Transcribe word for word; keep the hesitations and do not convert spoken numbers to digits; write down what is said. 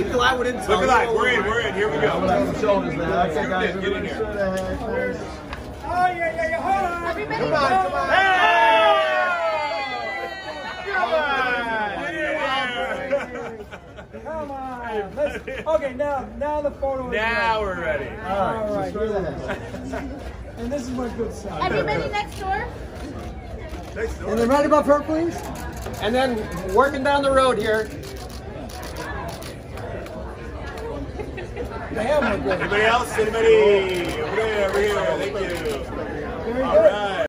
I wouldn't tell Look at that. We're in. We're in. Here we go. Shoulders now. Okay, guys, Get in here. straight ahead. Oh, yeah, yeah, yeah. Hold on. Everybody Come on, come on. Come on. Let's, okay, now, now the photo is Now ready. we're ready. All right, All right, straight here we ahead. And this is my good side. Everybody next door. Next door. And then right above her, please. And then working down the road here. Damn, we're good. Anybody else? Anybody? Over there, over here. Thank you. Very All good. right.